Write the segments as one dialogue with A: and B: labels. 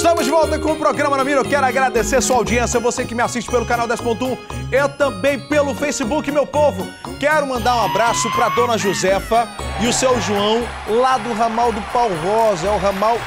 A: Estamos de volta com o programa na Mira. Eu quero agradecer sua audiência, você que me assiste pelo canal 10.1 e também pelo Facebook, meu povo. Quero mandar um abraço para dona Josefa e o seu João, lá do ramal do Pau Rosa, é o ramal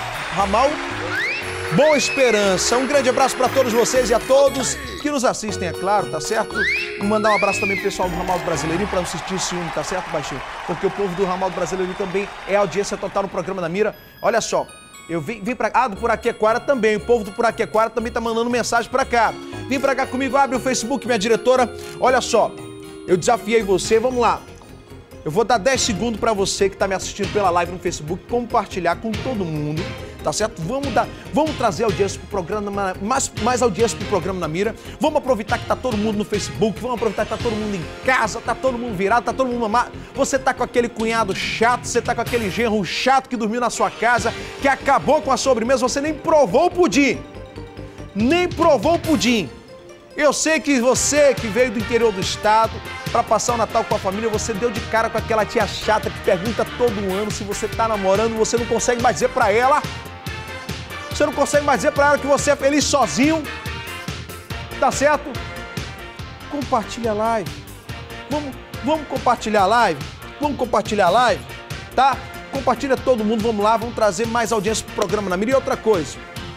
A: Boa Esperança. Um grande abraço para todos vocês e a todos que nos assistem, é claro, tá certo? E mandar um abraço também pro pessoal do ramal do Brasileirinho para não sentir ciúme, tá certo, baixinho? Porque o povo do ramal do Brasileirinho também é audiência total no programa na Mira. Olha só. Eu vim pra cá, do Puraquequara também, o povo do Puraquequara também tá mandando mensagem pra cá. Vem pra cá comigo, abre o Facebook, minha diretora. Olha só, eu desafiei você, vamos lá. Eu vou dar 10 segundos pra você que tá me assistindo pela live no Facebook, compartilhar com todo mundo, tá certo? Vamos trazer audiência pro programa, mais audiência pro programa na Mira. Vamos aproveitar que tá todo mundo no Facebook, vamos aproveitar que tá todo mundo em casa, tá todo mundo virado, tá todo mundo mamado. Você tá com aquele cunhado chato, você tá com aquele genro chato que dormiu na sua casa, que acabou com a sobremesa, você nem provou o pudim. Nem provou o pudim. Eu sei que você que veio do interior do estado para passar o Natal com a família, você deu de cara com aquela tia chata que pergunta todo ano se você tá namorando, você não consegue mais dizer pra ela. Você não consegue mais dizer pra ela que você é feliz sozinho. Tá certo? Compartilha a live. Vamos compartilhar a live? Vamos compartilhar a live? Tá? Compartilha todo mundo, vamos lá, vamos trazer mais audiência pro programa na Mira. E outra coisa,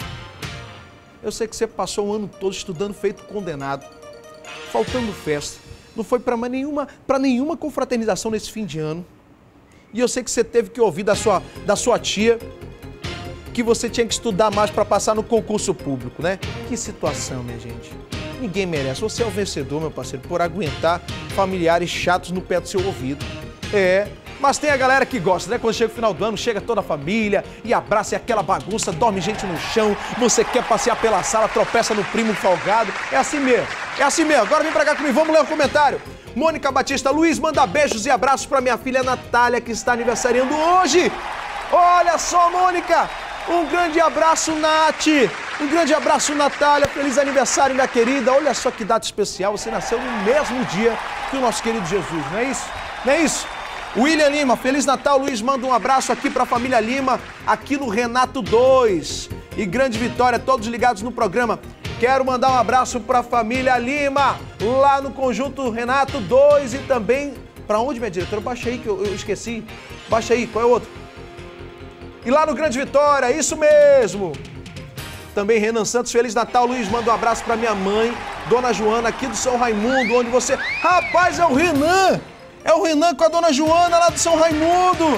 A: eu sei que você passou o ano todo estudando feito condenado, faltando festa, não foi para nenhuma confraternização nesse fim de ano. E eu sei que você teve que ouvir da sua tia que você tinha que estudar mais para passar no concurso público, né? Que situação, minha gente. Ninguém merece. Você é o vencedor, meu parceiro, por aguentar familiares chatos no pé do seu ouvido. É. Mas tem a galera que gosta, né? Quando chega o final do ano, chega toda a família e abraça aquela bagunça, dorme gente no chão, você quer passear pela sala, tropeça no primo folgado. É assim mesmo, é assim mesmo. Agora vem pra cá comigo, vamos ler o comentário. Mônica Batista Luiz manda beijos e abraços pra minha filha Natália, que está aniversariando hoje. Olha só, Mônica, um grande abraço, Nath. Um grande abraço, Natália. Feliz aniversário, minha querida. Olha só que data especial, você nasceu no mesmo dia que o nosso querido Jesus, não é isso? Não é isso? William Lima, Feliz Natal, Luiz, manda um abraço aqui para a família Lima, aqui no Renato 2. E grande vitória, todos ligados no programa. Quero mandar um abraço para a família Lima, lá no Conjunto Renato 2 e também... Para onde, minha diretora? Baixa aí que eu esqueci. Baixa aí, qual é o outro? E lá no Grande Vitória, isso mesmo. Também Renan Santos, Feliz Natal, Luiz, manda um abraço para minha mãe, Dona Joana, aqui do São Raimundo, onde você... Rapaz, é o Renan! É o Renan com a Dona Joana lá do São Raimundo.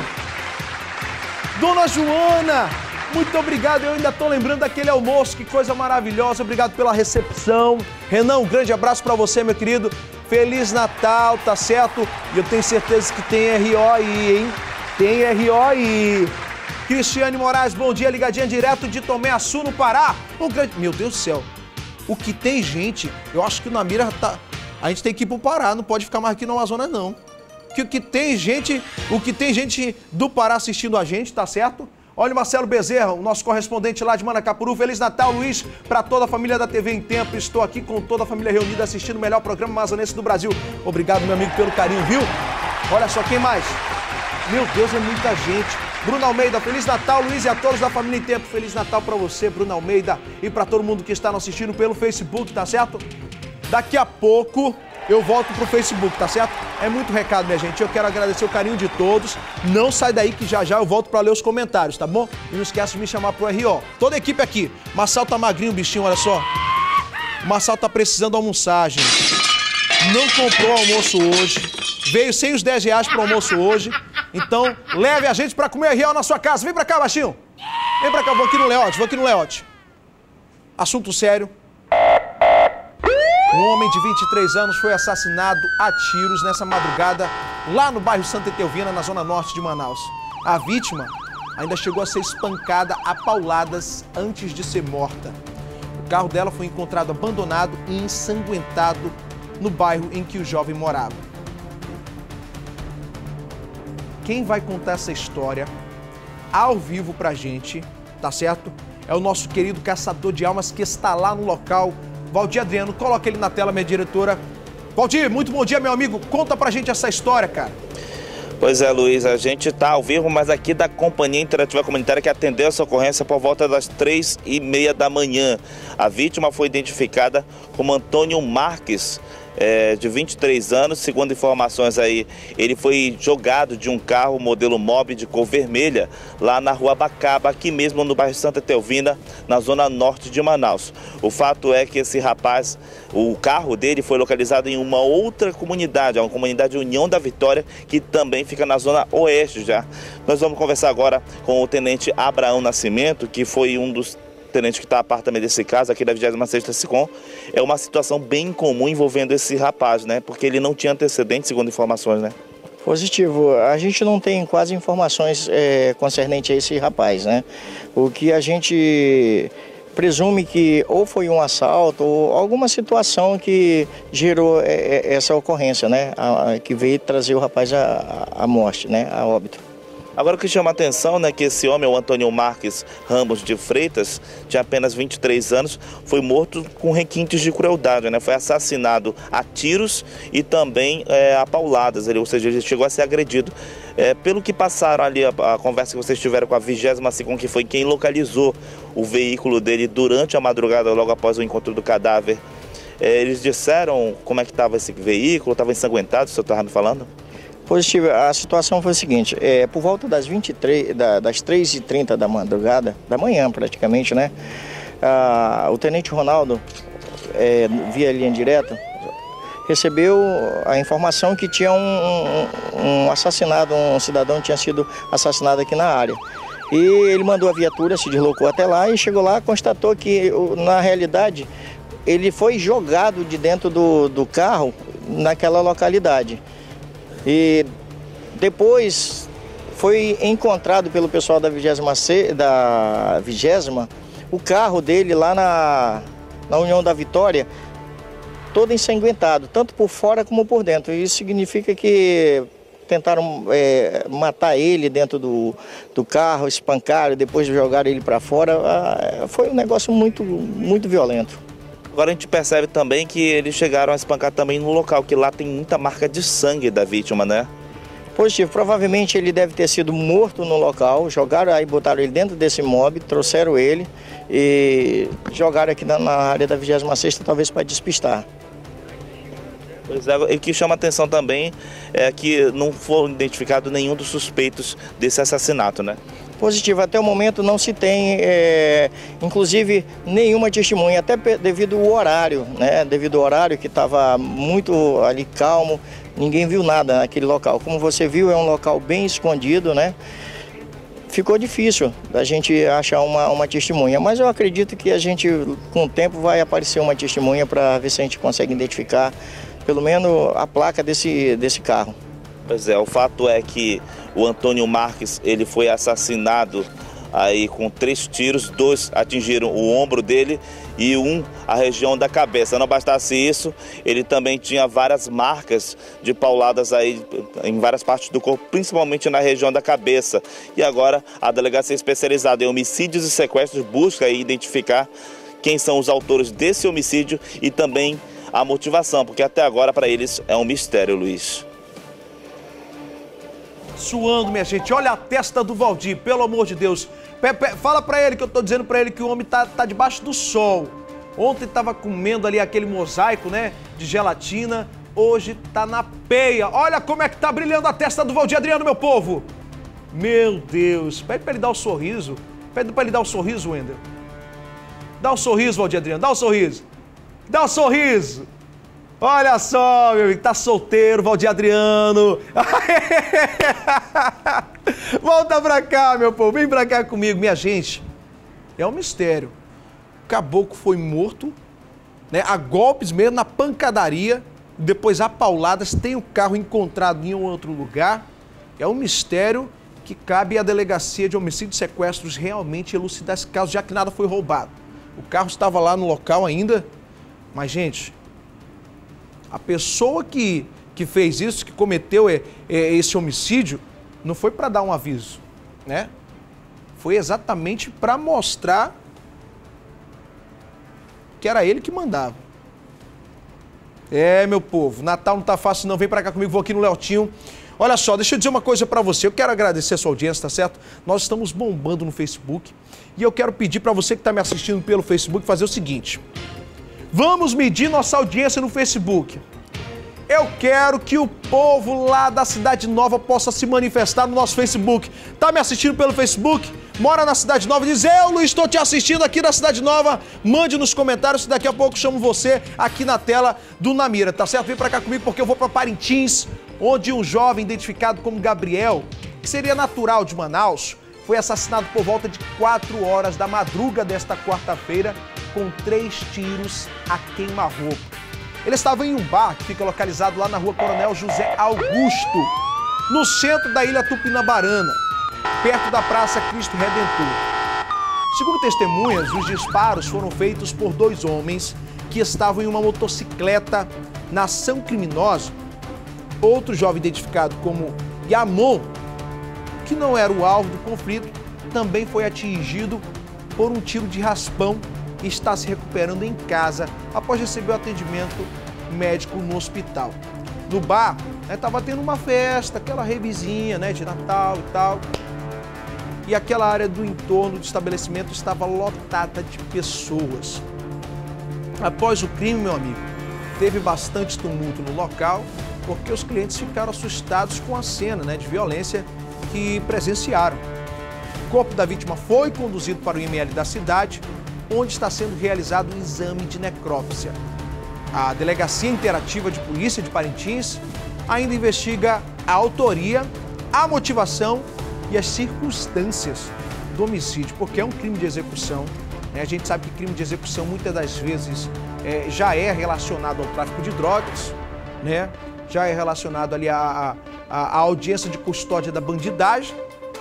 A: Dona Joana, muito obrigado. Eu ainda tô lembrando daquele almoço, que coisa maravilhosa. Obrigado pela recepção. Renan, um grande abraço pra você, meu querido. Feliz Natal, tá certo? E eu tenho certeza que tem RO aí, hein? Tem RO aí. Cristiane Moraes, bom dia, ligadinha direto de Tomé Açu, no Pará. Um grande... Meu Deus do céu. O que tem gente, eu acho que na Mira tá... A gente tem que ir pro Pará, não pode ficar mais aqui no Amazonas, não. O que tem gente do Pará assistindo a gente, tá certo? Olha o Marcelo Bezerra, o nosso correspondente lá de Manacapuru. Feliz Natal, Luiz, para toda a família da TV em Tempo. Estou aqui com toda a família reunida assistindo o melhor programa amazonense do Brasil. Obrigado, meu amigo, pelo carinho, viu? Olha só, quem mais? Meu Deus, é muita gente. Bruno Almeida, Feliz Natal, Luiz, e a todos da família em Tempo. Feliz Natal para você, Bruno Almeida, e para todo mundo que está nos assistindo pelo Facebook, tá certo? Daqui a pouco eu volto pro Facebook, tá certo? É muito recado, minha gente. Eu quero agradecer o carinho de todos. Não sai daí que já já eu volto pra ler os comentários, tá bom? E não esquece de me chamar pro RO. Toda a equipe aqui. Marçal tá magrinho, bichinho, olha só. O Marçal tá precisando almoçar, gente. Não comprou almoço hoje. Veio sem os 10 reais pro almoço hoje. Então, leve a gente pra comer RO na sua casa. Vem pra cá, baixinho. Vem pra cá, vou aqui no Leote, Assunto sério. Um homem de 23 anos foi assassinado a tiros nessa madrugada lá no bairro Santa Etelvina, na zona norte de Manaus. A vítima ainda chegou a ser espancada a pauladas antes de ser morta. O carro dela foi encontrado abandonado e ensanguentado no bairro em que o jovem morava. Quem vai contar essa história ao vivo pra gente, tá certo? É o nosso querido caçador de almas que está lá no local, Valdir Adriano. Coloca ele na tela, minha diretora. Valdir, muito bom dia, meu amigo. Conta pra gente essa história, cara.
B: Pois é, Luiz, a gente está ao vivo, mas aqui da Companhia Interativa Comunitária que atendeu essa ocorrência por volta das 3h30 da manhã. A vítima foi identificada como Antônio Marques, de 23 anos, segundo informações aí, ele foi jogado de um carro modelo Mobi de cor vermelha lá na rua Bacaba, aqui mesmo no bairro Santa Etelvina, na zona norte de Manaus. O fato é que esse rapaz, o carro dele foi localizado em uma outra comunidade, uma comunidade União da Vitória, que também fica na zona oeste já. Nós vamos conversar agora com o tenente Abraão Nascimento, que foi um dos tenente que está a par também desse caso, aqui da 26ª SICOM. É uma situação bem comum envolvendo esse rapaz, né? Porque ele não tinha antecedentes, segundo informações, né?
C: Positivo. A gente não tem quase informações concernente a esse rapaz, né? O que a gente presume que ou foi um assalto ou alguma situação que gerou essa ocorrência, né? Que veio trazer o rapaz à morte, né? A óbito.
B: Agora o que chama a atenção, né, que esse homem, o Antônio Marques Ramos de Freitas, de apenas 23 anos, foi morto com requintes de crueldade, né? Foi assassinado a tiros e também a pauladas, ou seja, ele chegou a ser agredido. Pelo que passaram ali, a conversa que vocês tiveram com a 20ª SICOM, que foi quem localizou o veículo dele durante a madrugada, logo após o encontro do cadáver, eles disseram como é que estava esse veículo, estava ensanguentado, o senhor estava me falando?
C: Positivo. A situação foi a seguinte, por volta das 3h30 da madrugada, da manhã praticamente, né? O tenente Ronaldo, via linha direta, recebeu a informação que tinha um assassinado, um cidadão tinha sido assassinado aqui na área. E ele mandou a viatura, se deslocou até lá e chegou lá, constatou que, na realidade, ele foi jogado de dentro do carro naquela localidade. E depois foi encontrado pelo pessoal da 20ª o carro dele lá na União da Vitória, todo ensanguentado, tanto por fora como por dentro. Isso significa que tentaram matar ele dentro do carro, espancaram, depois jogaram ele para fora. Foi um negócio muito, muito violento.
B: Agora a gente percebe também que eles chegaram a espancar também no local, que lá tem muita marca de sangue da vítima, né?
C: Positivo. Provavelmente ele deve ter sido morto no local, jogaram aí, botaram ele dentro desse mob, trouxeram ele e jogaram aqui na área da 26ª, talvez para despistar.
B: Pois é, e o que chama atenção também é que não foram identificados nenhum dos suspeitos desse assassinato, né?
C: Positivo, até o momento não se tem, inclusive, nenhuma testemunha, até devido ao horário, né? Devido ao horário que estava muito ali calmo, ninguém viu nada naquele local. Como você viu, é um local bem escondido, né? Ficou difícil da gente achar uma testemunha, mas eu acredito que a gente, com o tempo, vai aparecer uma testemunha para ver se a gente consegue identificar, pelo menos, a placa desse carro.
B: Pois é, o fato é que o Antônio Marques, ele foi assassinado aí com 3 tiros, 2 atingiram o ombro dele e 1 a região da cabeça. Não bastasse isso, ele também tinha várias marcas de pauladas aí em várias partes do corpo, principalmente na região da cabeça. E agora a delegacia especializada em homicídios e sequestros busca aí identificar quem são os autores desse homicídio e também a motivação, porque até agora para eles é um mistério, Luiz.
A: Suando, minha gente. Olha a testa do Valdir, pelo amor de Deus. Fala pra ele que eu tô dizendo pra ele que o homem tá debaixo do sol. Ontem tava comendo ali aquele mosaico, né, de gelatina. Hoje tá na peia. Olha como é que tá brilhando a testa do Valdir Adriano, meu povo. Meu Deus. Pede pra ele dar um sorriso. Pede pra ele dar um sorriso, Wendel. Dá um sorriso, Valdir Adriano. Dá um sorriso. Dá um sorriso. Olha só, meu amigo, tá solteiro, Valdir Adriano. Volta pra cá, meu povo, vem pra cá comigo. Minha gente, é um mistério. O caboclo foi morto, né, a golpes mesmo, na pancadaria, depois a pauladas, tem o carro encontrado em um outro lugar. É um mistério que cabe à delegacia de homicídios e sequestros realmente elucidar esse caso, já que nada foi roubado. O carro estava lá no local ainda, mas, gente, a pessoa que fez isso, que cometeu esse homicídio, não foi para dar um aviso, né? Foi exatamente para mostrar que era ele que mandava. Meu povo, Natal não tá fácil não, vem para cá comigo, vou aqui no Leotinho. Olha só, deixa eu dizer uma coisa para você. Eu quero agradecer a sua audiência, tá certo? Nós estamos bombando no Facebook e eu quero pedir para você que está me assistindo pelo Facebook fazer o seguinte. Vamos medir nossa audiência no Facebook. Eu quero que o povo lá da Cidade Nova possa se manifestar no nosso Facebook. Tá me assistindo pelo Facebook? Mora na Cidade Nova? Diz, eu, Luiz, estou te assistindo aqui na Cidade Nova. Mande nos comentários se daqui a pouco chamo você aqui na tela do Na Mira, tá certo? Vem pra cá comigo porque eu vou pra Parintins, onde um jovem identificado como Gabriel, que seria natural de Manaus, foi assassinado por volta de 4 horas da madruga desta quarta-feira com 3 tiros a queima-roupa. Ele estava em um bar que fica localizado lá na rua Coronel José Augusto, no centro da ilha Tupinabarana, perto da Praça Cristo Redentor. Segundo testemunhas, os disparos foram feitos por 2 homens que estavam em uma motocicleta. Na ação criminosa, outro jovem identificado como Yamon, que não era o alvo do conflito, também foi atingido por um tiro de raspão e está se recuperando em casa após receber o atendimento médico no hospital. No bar, estava tendo uma festa, aquela revizinha, de Natal e tal. E aquela área do entorno do estabelecimento estava lotada de pessoas. Após o crime, meu amigo, teve bastante tumulto no local, porque os clientes ficaram assustados com a cena de violência que presenciaram. O corpo da vítima foi conduzido para o IML da cidade, onde está sendo realizado um exame de necrópsia. A Delegacia Interativa de Polícia de Parintins ainda investiga a autoria, a motivação e as circunstâncias do homicídio, porque é um crime de execução. A gente sabe que crime de execução muitas das vezes já é relacionado ao tráfico de drogas, já é relacionado ali à audiência de custódia da bandidagem,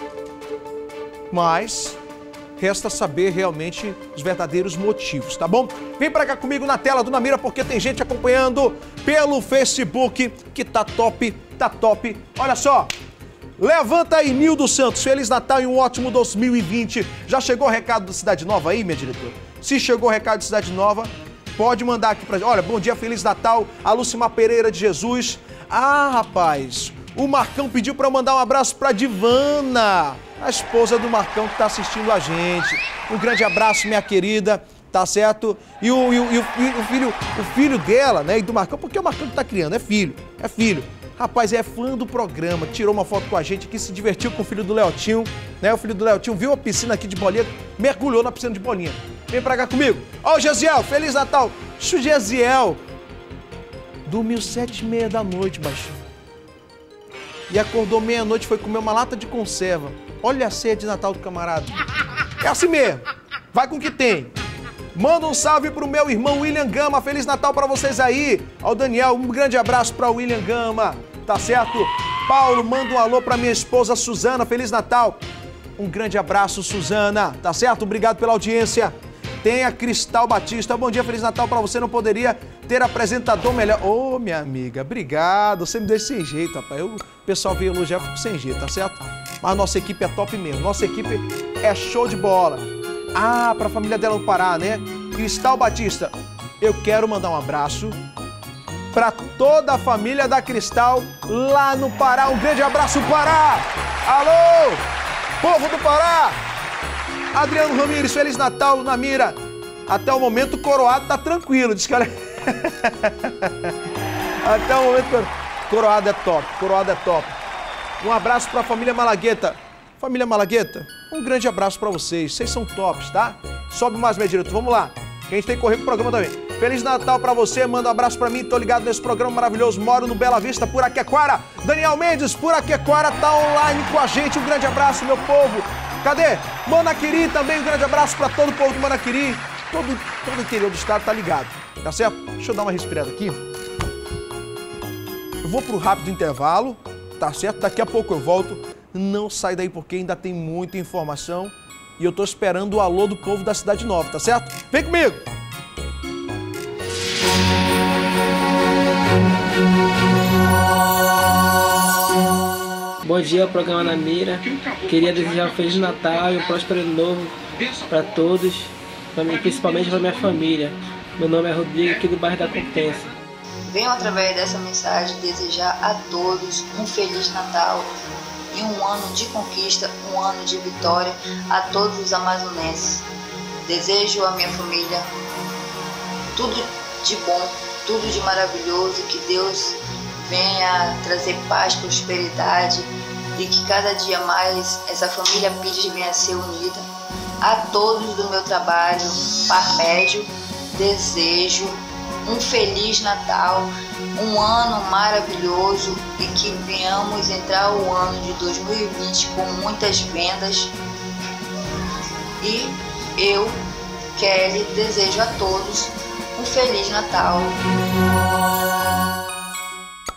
A: mas resta saber realmente os verdadeiros motivos, tá bom? Vem pra cá comigo na tela do Na Mira, porque tem gente acompanhando pelo Facebook que tá top, tá top. Olha só, levanta aí, Nildo Santos, Feliz Natal e um ótimo 2020. Já chegou o recado da Cidade Nova aí, minha diretora? Se chegou o recado da Cidade Nova, pode mandar aqui pra gente. Olha, bom dia, Feliz Natal, a Lucimar Pereira de Jesus. Ah, rapaz, o Marcão pediu pra eu mandar um abraço pra Divana, a esposa do Marcão que tá assistindo a gente. Um grande abraço, minha querida, tá certo? E o filho dela, e do Marcão, porque o Marcão que tá criando, é filho. Rapaz, é fã do programa, tirou uma foto com a gente aqui, se divertiu com o filho do Leotinho, O filho do Leotinho viu a piscina aqui de bolinha, mergulhou na piscina de bolinha. Vem pra cá comigo. Ó, o Gesiel, Feliz Natal. O Gesiel dormiu 7h30 da noite, baixinho. E acordou meia-noite, foi comer uma lata de conserva. Olha a ceia de Natal do camarada. É assim mesmo. Vai com o que tem. Manda um salve pro meu irmão William Gama. Feliz Natal pra vocês aí. Ao Daniel, um grande abraço pra William Gama. Tá certo? Paulo, manda um alô pra minha esposa Suzana. Feliz Natal. Um grande abraço, Suzana. Tá certo? Obrigado pela audiência. Tem a Cristal Batista. Bom dia, Feliz Natal pra você. Não poderia ter apresentador melhor. Ô, minha amiga, obrigado. Você me deixa sem jeito, rapaz. O pessoal veio elogiar, eu fico sem jeito, tá certo? Mas a nossa equipe é top mesmo. Nossa equipe é show de bola. Ah, pra família dela no Pará, Cristal Batista. Eu quero mandar um abraço pra toda a família da Cristal lá no Pará. Um grande abraço, Pará! Alô, povo do Pará! Adriano Ramires, Feliz Natal, Na Mira. Até o momento o coroado tá tranquilo, diz que ela... Até o momento coroado é top, Um abraço pra família Malagueta. Família Malagueta, um grande abraço pra vocês são tops, tá? Sobe mais, meu diretor, vamos lá, que a gente tem que correr pro programa também. Feliz Natal pra você, manda um abraço pra mim, tô ligado nesse programa maravilhoso, moro no Bela Vista, Puraquequara. Daniel Mendes, Puraquequara, tá online com a gente, um grande abraço, meu povo. Cadê? Manaquiri também, um grande abraço pra todo o povo do Manaquiri. Todo o interior do estado tá ligado, tá certo? Deixa eu dar uma respirada aqui. Eu vou pro rápido intervalo, tá certo? Daqui a pouco eu volto. Não sai daí porque ainda tem muita informação e eu tô esperando o alô do povo da Cidade Nova, tá certo? Vem comigo!
D: Bom dia, programa Na Mira. Queria desejar um Feliz Natal e um próspero ano novo para todos, pra mim, principalmente para minha família. Meu nome é Rodrigo, aqui do bairro da Compensa.
E: Venho através dessa mensagem desejar a todos um Feliz Natal e um ano de conquista, um ano de vitória a todos os amazonenses. Desejo à minha família tudo de bom, tudo de maravilhoso, que Deus venha trazer paz, prosperidade e que cada dia mais essa família Pires venha a ser unida. A todos do meu trabalho, Parmédio, desejo um Feliz Natal, um ano maravilhoso e que venhamos entrar o ano de 2020 com muitas vendas. E eu, Kelly, desejo a todos um Feliz Natal.